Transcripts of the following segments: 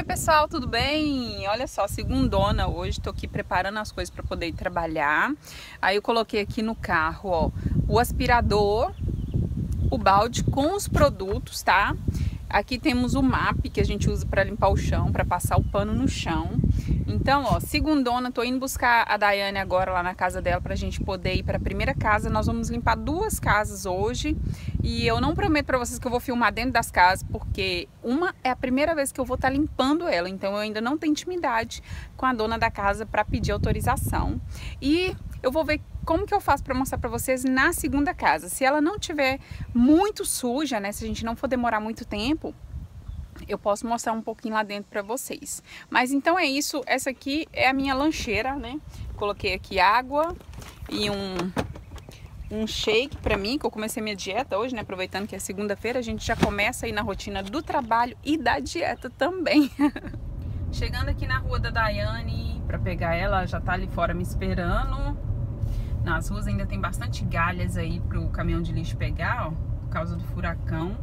Oi pessoal, tudo bem? Olha só, segundona hoje, tô aqui preparando as coisas para poder ir trabalhar. Aí eu coloquei aqui no carro, ó, o aspirador, o balde com os produtos, tá? Aqui temos o MAP que a gente usa para limpar o chão, para passar o pano no chão. Então, ó, segundona, tô indo buscar a Daiane agora lá na casa dela pra gente poder ir para a primeira casa. Nós vamos limpar duas casas hoje e eu não prometo para vocês que eu vou filmar dentro das casas, porque uma é a primeira vez que eu vou estar limpando ela, então eu ainda não tenho intimidade com a dona da casa para pedir autorização. E eu vou ver como que eu faço para mostrar para vocês na segunda casa. Se ela não tiver muito suja, né, se a gente não for demorar muito tempo, eu posso mostrar um pouquinho lá dentro para vocês. Mas então é isso, essa aqui é a minha lancheira, né? Coloquei aqui água e um shake para mim, que eu comecei minha dieta hoje, né? Aproveitando que é segunda-feira, a gente já começa aí na rotina do trabalho e da dieta também. Chegando aqui na rua da Daiane para pegar ela, já tá ali fora me esperando. Nas ruas ainda tem bastante galhas aí pro caminhão de lixo pegar, ó, por causa do furacão.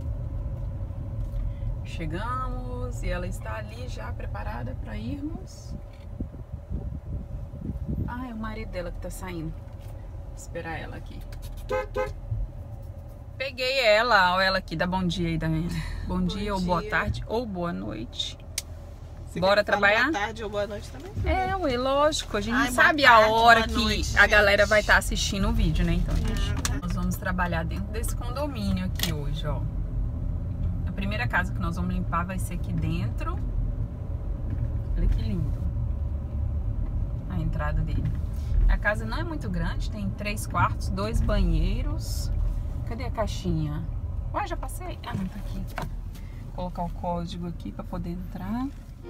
Chegamos e ela está ali já preparada para irmos. Ah, é o marido dela que tá saindo. Vou esperar ela aqui. Peguei ela, olha ela aqui, dá bom dia aí, Daiane. Bom dia, ou boa tarde, ou boa noite. Bora trabalhar? Boa tarde ou boa noite também? É, ué, lógico, a gente não sabe a hora que a galera vai estar assistindo o vídeo, né? Então, nós vamos trabalhar dentro desse condomínio aqui hoje, ó. A primeira casa que nós vamos limpar vai ser aqui dentro. Olha que lindo a entrada dele. A casa não é muito grande, tem 3 quartos, 2 banheiros. Cadê a caixinha? Ué, já passei? Ah, não, tá aqui. Vou colocar o código aqui para poder entrar.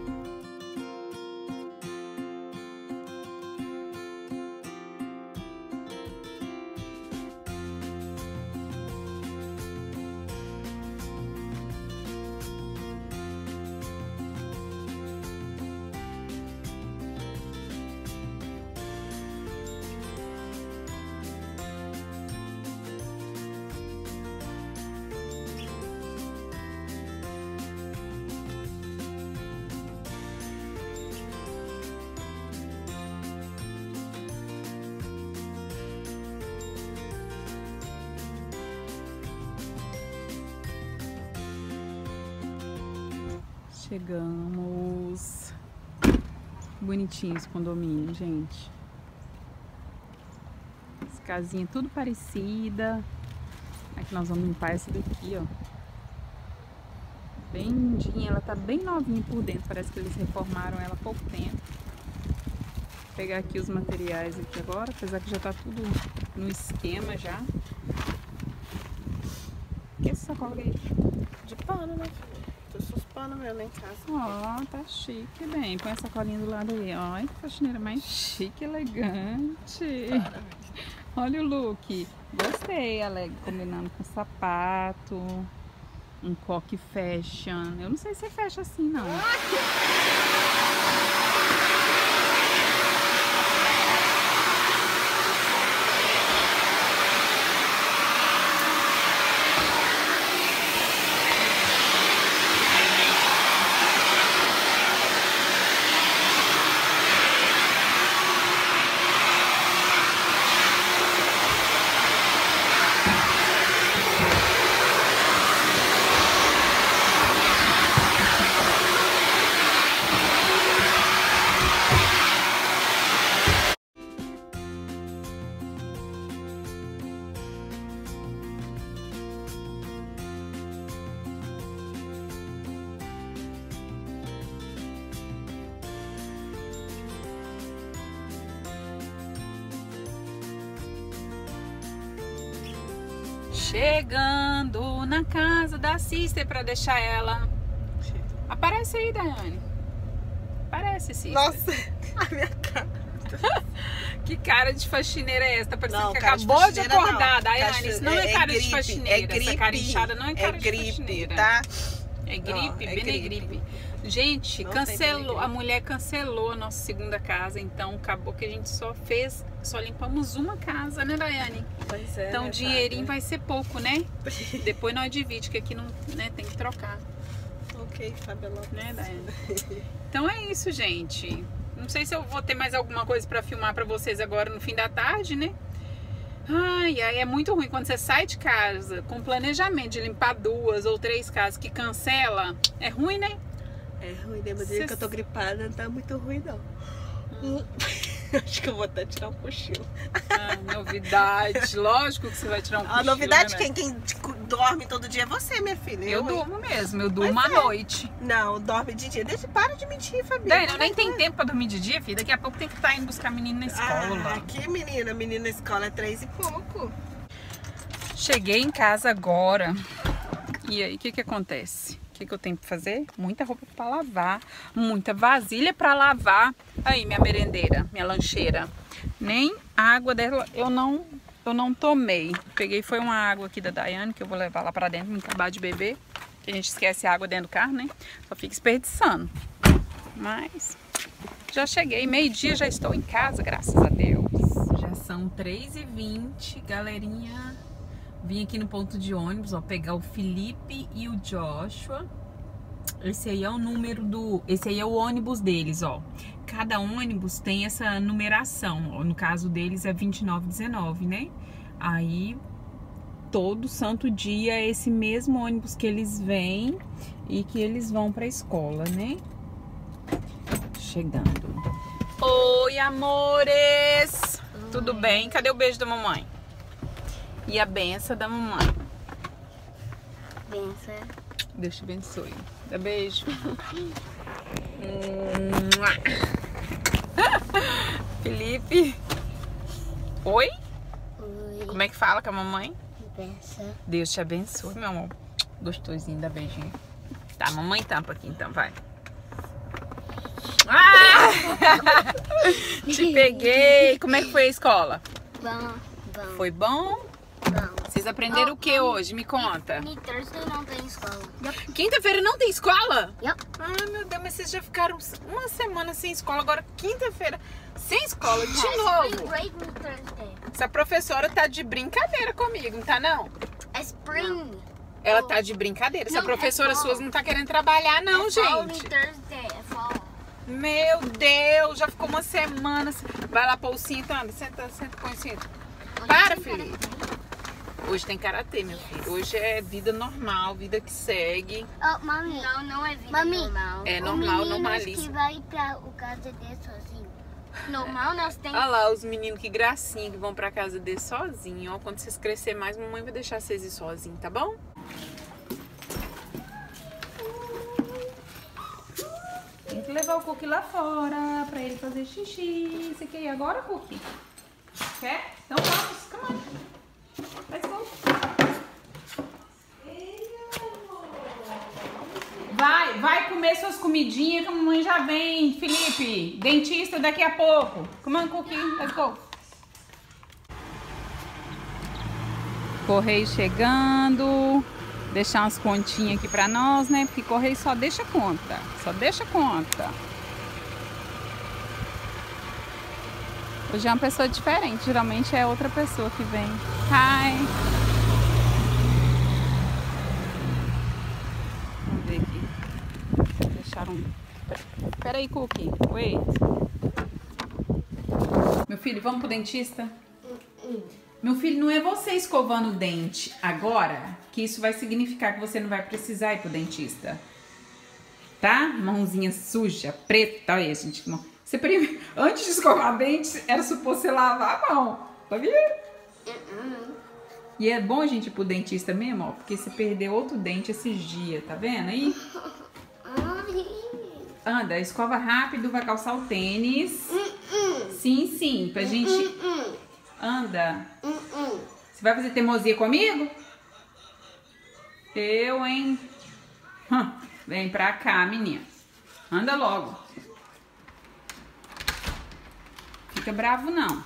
Chegamos. Bonitinho esse condomínio, gente. As casinhas tudo parecida. Aqui nós vamos limpar essa daqui, ó. Bem lindinha, ela tá bem novinha por dentro. Parece que eles reformaram ela há pouco tempo. Vou pegar aqui os materiais aqui agora, apesar que já tá tudo no esquema já. O que é esse sacola aí? De pano, né, filha? Trouxe uns panos meus lá em casa. Ó, tá chique, bem. Põe essa colinha do lado aí. Ó, que faxineira mais chique, elegante. Olha o look. Gostei, Aleg, combinando com sapato. Um coque fashion. Eu não sei se fecha assim, não. Chegando na casa da Sister para deixar ela. Aparece aí, Daiane. Aparece, Sister. Nossa, a minha cara. Que cara de faxineira é essa? Tá parecendo Não, que cara de acabou de faxineira acordar, não. Daiane. Isso não é cara gripe, de faxineira. é gripe, essa cara inchada não é cara de gripe, faxineira. tá? É gripe, Não, bem gripe. gripe. Gente, Não cancelou, a mulher cancelou a nossa segunda casa, então acabou que a gente só limpamos uma casa, né, Daiane? Pois é. Então o dinheirinho vai. vai ser pouco, né? Depois nós dividimos, que aqui não, né, tem que trocar. Ok, Fábio Lopes. Né, Daiane? Então é isso, gente. Não sei se eu vou ter mais alguma coisa pra filmar pra vocês agora no fim da tarde, né? Ai, é muito ruim quando você sai de casa com planejamento de limpar 2 ou 3 casas que cancela. É ruim, né? É ruim, né? Mas que eu tô gripada, não tá muito ruim, não. Acho que eu vou até tirar um cochilo. Novidade. Lógico que você vai tirar um cochilo. A novidade, né, quem dorme todo dia é você, minha filha. Eu durmo mesmo, eu durmo à noite. Não, dorme de dia. Para de mentir, Fabi. Daiane, eu nem tenho tempo pra dormir de dia, filho. Daqui a pouco tem que estar indo buscar menino na escola. Aqui, menina na escola é 3 e pouco. Cheguei em casa agora. E aí, o que acontece? O que eu tenho que fazer? Muita roupa pra lavar, muita vasilha pra lavar. Aí, minha merendeira, minha lancheira. Nem água dela eu não tomei. Peguei foi uma água aqui da Daiane, que eu vou levar lá pra dentro, me acabar de beber. Que a gente esquece a água dentro do carro, né? Só fica desperdiçando. Mas já cheguei, meio-dia já estou em casa, graças a Deus. Já são 3h20, galerinha. Vim aqui no ponto de ônibus, ó, pegar o Felipe e o Joshua. Esse aí é o número do... Esse aí é o ônibus deles, ó. Cada ônibus tem essa numeração, ó. No caso deles é 2919, né? Aí, todo santo dia é esse mesmo ônibus que eles vêm e que eles vão pra escola, né? Chegando. Oi, amores! Tudo bem? Cadê o beijo da mamãe? E a benção da mamãe. Benção. Deus te abençoe. Dá beijo. Felipe. Oi? Oi. Como é que fala com a mamãe? Benção. Deus te abençoe, meu amor. Gostosinho, dá beijinho. Tá, a mamãe tampa aqui então, vai. Te peguei. Como é que foi a escola? Bom. Foi bom? Vocês aprenderam o que hoje? Me conta. E Thursday não tem escola. Quinta-feira não tem escola? Yep. Ai, meu Deus, mas vocês já ficaram uma semana sem escola. Agora quinta-feira sem escola de novo. Break no Thursday. Essa professora tá de brincadeira comigo, não tá não? É spring. Ela tá de brincadeira. Essa Não, professora é fall. suas não tá querendo trabalhar não, É fall gente. no Thursday. É fall. Meu Deus, já ficou uma semana. Vai lá pôr o cinto, anda. Senta, põe o cinto. Para, Felipe. Hoje tem karatê, meu filho. Hoje é vida normal, vida que segue. Oh, mami. Não é vida normal. É normal, o normalíssimo. que vai pra o casa dele sozinho. Normal, nós temos... Olha lá os meninos, que gracinha, que vão pra casa dele sozinho. Ó, quando vocês crescerem mais, mamãe vai deixar vocês ir sozinhos, tá bom? Tem que levar o Cookie lá fora pra ele fazer xixi. Você quer ir agora, Cookie? Quer? Então vamos, come on. Let's go. Vai comer suas comidinhas que a mamãe já vem. Felipe, dentista daqui a pouco. Come on, Cookie, let's go. Correio chegando. Deixar umas continhas aqui pra nós, né? Porque correio só deixa conta. Só deixa conta. Hoje é uma pessoa diferente. Geralmente é outra pessoa que vem. Hi. Vamos ver aqui. Deixaram... Pera aí, Cookie. Wait. Meu filho, vamos pro dentista? Meu filho, não é você escovando o dente agora que isso vai significar que você não vai precisar ir pro dentista. Tá? Mãozinha suja, preta. Olha aí, gente. Você antes de escovar dente, era suposto você lavar a mão. Tá vendo? E é bom a gente ir pro dentista mesmo, ó. Porque você perdeu outro dente esses dias, tá vendo aí? Anda, escova rápido, vai calçar o tênis. Sim, sim, pra gente... Anda. Você vai fazer teimosia comigo? Eu, hein? Vem pra cá, menina. Anda logo. Fica bravo, não.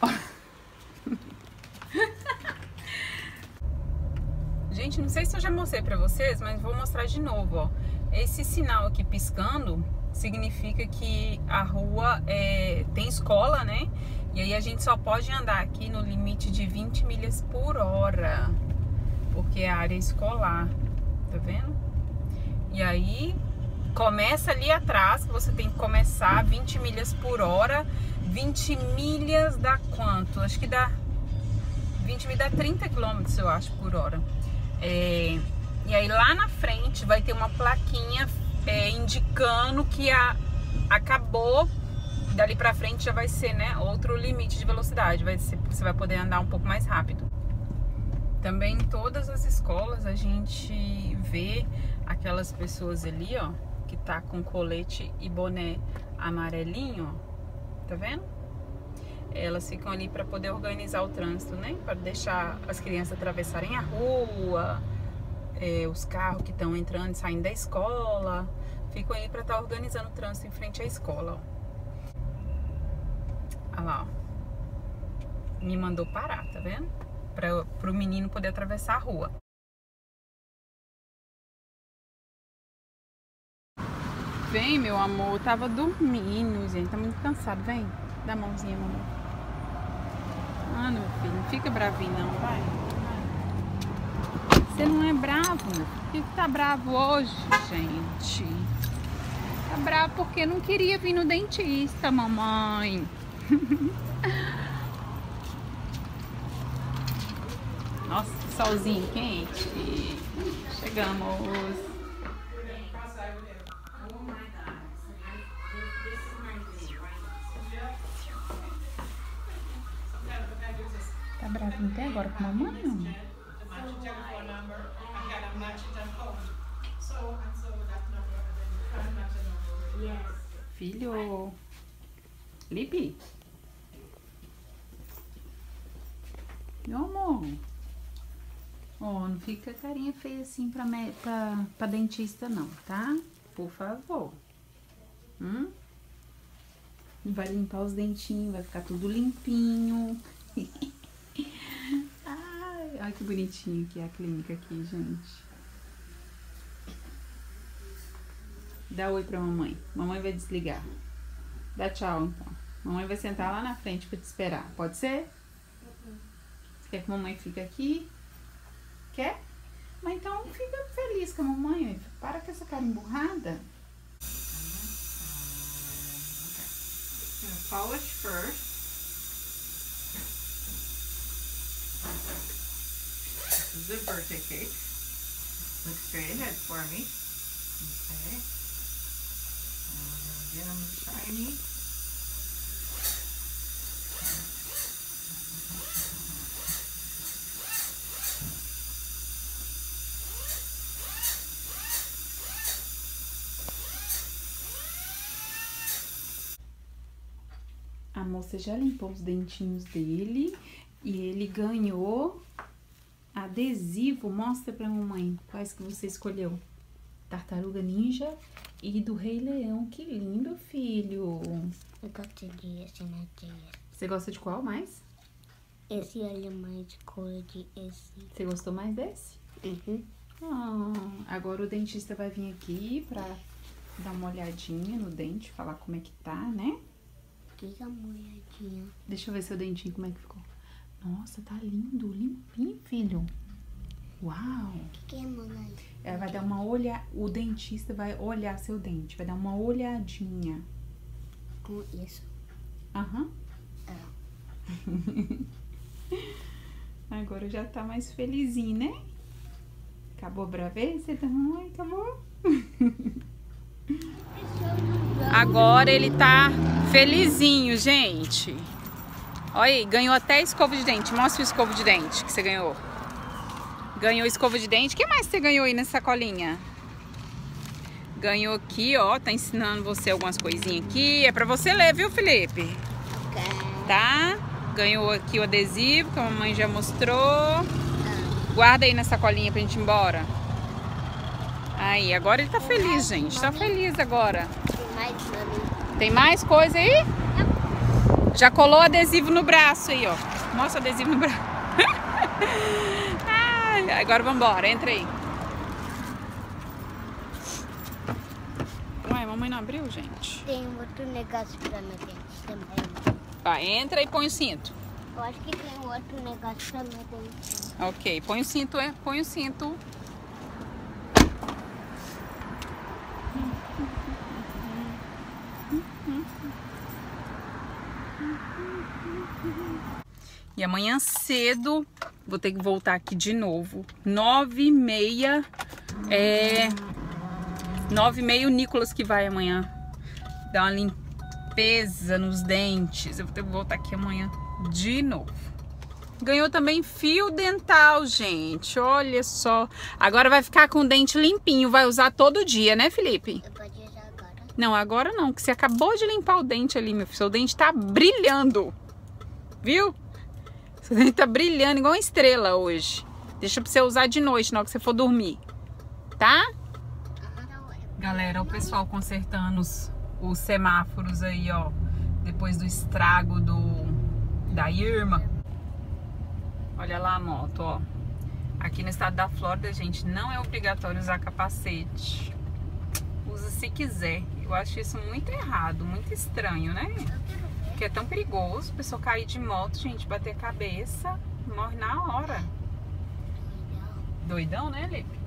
Gente, não sei se eu já mostrei pra vocês, mas vou mostrar de novo, ó. Esse sinal aqui piscando significa que a rua tem escola, né? E aí a gente só pode andar aqui no limite de 20 milhas por hora, porque é área escolar, tá vendo? E aí começa ali atrás, que você tem que começar 20 milhas por hora. 20 milhas dá quanto? Acho que dá 20 milhas dá 30 quilômetros, eu acho, por hora. E aí lá na frente vai ter uma plaquinha indicando que acabou. Dali pra frente já vai ser, né, outro limite de velocidade. Você vai poder andar um pouco mais rápido. Também em todas as escolas a gente vê aquelas pessoas ali, ó, que tá com colete e boné amarelinho, ó. Tá vendo? Elas ficam ali para poder organizar o trânsito, né? Para deixar as crianças atravessarem a rua, os carros que estão entrando e saindo da escola. Ficam aí para estar organizando o trânsito em frente à escola, ó. Olha lá, ó. Me mandou parar, tá vendo? Para o menino poder atravessar a rua. Vem, meu amor, tava dormindo, gente, tá muito cansado, vem, dá a mãozinha, mamãe. Ah, meu filho, não fica bravinho não, vai. Você não é bravo, meu filho. Por que tá bravo hoje, gente? Tá bravo porque não queria vir no dentista, mamãe. Nossa, que solzinho quente. Chegamos. Tá bravinho até agora com a mamãe, não? Filho. Lipe. Meu amor. Ó, não fica carinha feia assim pra dentista não, tá? Por favor. Vai limpar os dentinhos, vai ficar tudo limpinho. Ai, olha que bonitinho que é a clínica aqui, gente. Dá oi pra mamãe. Mamãe vai desligar. Dá tchau, então. Mamãe vai sentar lá na frente pra te esperar. Pode ser? Você quer que a mamãe fique aqui? Quer? Mas então fica feliz com a mamãe. Para com essa cara emburrada. Polish first. This is a birthday cake. Look straight ahead for me. Okay. And get them shiny. A moça já limpou os dentinhos dele e ele ganhou adesivo. Mostra pra mamãe quais que você escolheu. Tartaruga Ninja e do Rei Leão. Que lindo, filho. Eu gosto desse na teia. Você gosta de qual mais? Esse olha mais de cor de esse. Você gostou mais desse? Uhum. Agora o dentista vai vir aqui pra dar uma olhadinha no dente, falar como é que tá, né? Diga uma olhadinha. Deixa eu ver seu dentinho como é que ficou. Nossa, tá lindo, limpinho, filho. Uau! O que é, mamãe? Ela vai dar uma olhada, o dentista vai olhar seu dente, vai dar uma olhadinha. Com isso. Aham. Agora já tá mais felizinho, né? Acabou a braveza da mamãe? Acabou? Agora ele tá felizinho, gente. Olha aí, ganhou até escova de dente. Mostra o escova de dente que você ganhou. Ganhou escova de dente. O que mais você ganhou aí nessa sacolinha? Ganhou aqui, ó. Tá ensinando você algumas coisinhas aqui. É pra você ler, viu, Felipe? Tá? Ganhou aqui o adesivo que a mamãe já mostrou. Guarda aí na sacolinha pra gente ir embora. Aí, agora ele tá feliz, gente. Tá feliz agora. Tem mais coisa aí? Já colou adesivo no braço aí, ó. Mostra o adesivo no braço. Ai, agora vambora, entra aí. Ué, mamãe não abriu, gente? Tem outro negócio pra meu dente também. Tá, entra e põe o cinto. Eu acho que tem outro negócio pra meu dente. Ok, põe o cinto, põe o cinto. E amanhã cedo vou ter que voltar aqui de novo. 9h30 9h30 o Nicolas que vai amanhã dar uma limpeza nos dentes. Eu vou ter que voltar aqui amanhã de novo. Ganhou também fio dental, gente. Olha só. Agora vai ficar com o dente limpinho. Vai usar todo dia, né, Felipe? Eu posso usar agora? Não, agora não. Que você acabou de limpar o dente ali, meu filho. Seu dente tá brilhando. Viu? Seu dente tá brilhando igual uma estrela hoje. Deixa pra você usar de noite, na hora que você for dormir. Tá? Galera, o pessoal consertando os semáforos aí, ó. Depois do estrago da Irma. Olha lá a moto, ó. Aqui no estado da Flórida, gente, não é obrigatório usar capacete. Usa se quiser. Eu acho isso muito errado, muito estranho, né? Porque é tão perigoso. A pessoa cair de moto, gente, bater a cabeça, morre na hora. Doidão, né, Lipe?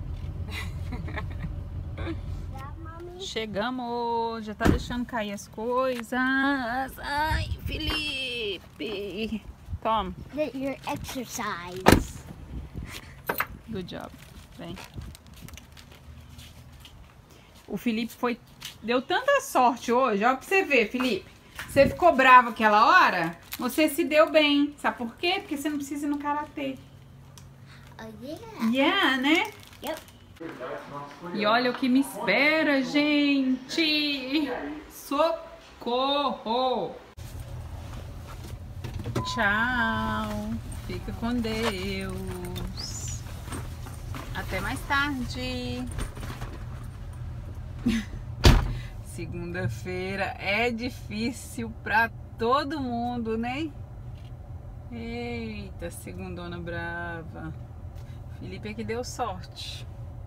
Chegamos, já tá deixando cair as coisas. Ai, Felipe. Toma. Your exercise. Good job. Vem. O Felipe deu tanta sorte hoje. Ó, pra você ver, Felipe. Você ficou bravo aquela hora? Você se deu bem. Sabe por quê? Porque você não precisa ir no karatê. Oh, yeah. Yeah, né? Yep. E olha o que me espera, gente. Socorro. Tchau. Fica com Deus. Até mais tarde. Segunda-feira é difícil pra todo mundo, né? Eita, segundona brava. Felipe é que deu sorte.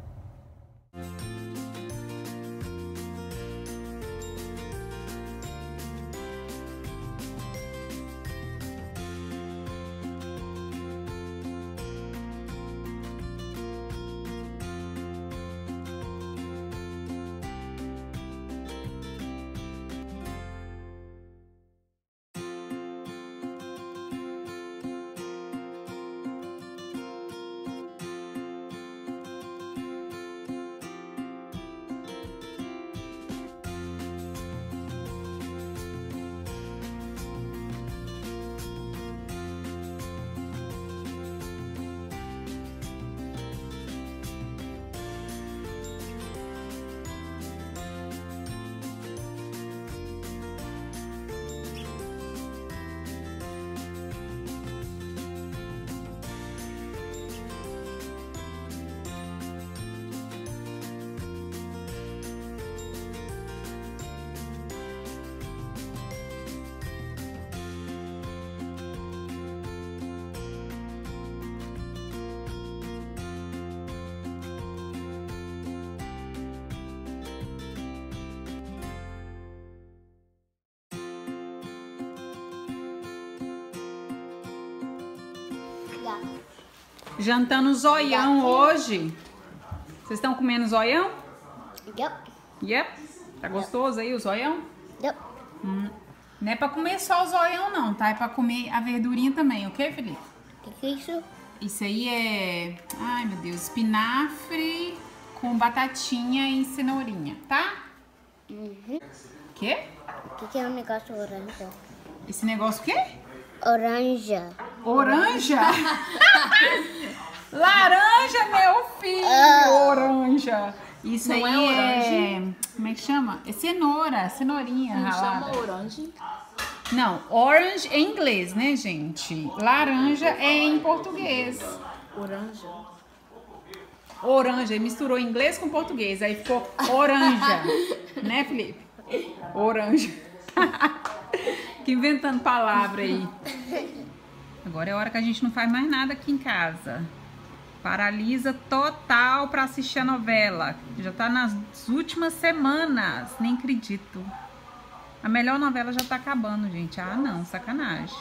Jantando zoião hoje. Vocês estão comendo zoião? Yep. Yep. Tá gostoso aí o zoião? Yep. Não é pra comer só o zoião não, tá? É pra comer a verdurinha também, ok, Felipe? O que é isso? Isso aí é... Ai, meu Deus. Espinafre com batatinha e cenourinha, tá? Quê? O que é um negócio laranja? Esse negócio o quê? Laranja. Oranja? Laranja, meu filho! Oranja. Isso Não aí é orange? Como é que chama? É cenoura, cenourinha ralada. Chama orange. Não, orange é em inglês, né, gente? Laranja é em português. Oranja. Oranja, ele misturou inglês com português, aí ficou oranja. Né, Felipe? Oranja. Que inventando palavra aí. Agora é hora que a gente não faz mais nada aqui em casa. Paralisa total pra assistir a novela. Já tá nas últimas semanas. Nem acredito. A melhor novela já tá acabando, gente. Ah, não. Sacanagem.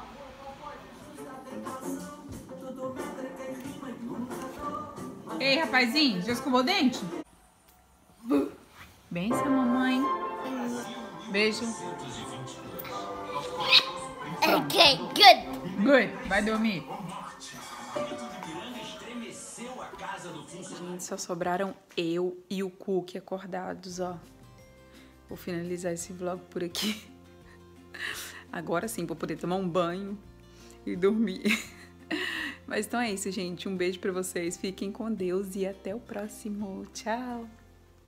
Ei, rapazinho. Já escovou o dente? Benção, mamãe. Beijo. Okay, good. Good. Vai dormir. Gente, só sobraram eu e o Cookie acordados, ó. Vou finalizar esse vlog por aqui. Agora sim, vou poder tomar um banho e dormir. Mas então é isso, gente. Um beijo pra vocês. Fiquem com Deus e até o próximo. Tchau!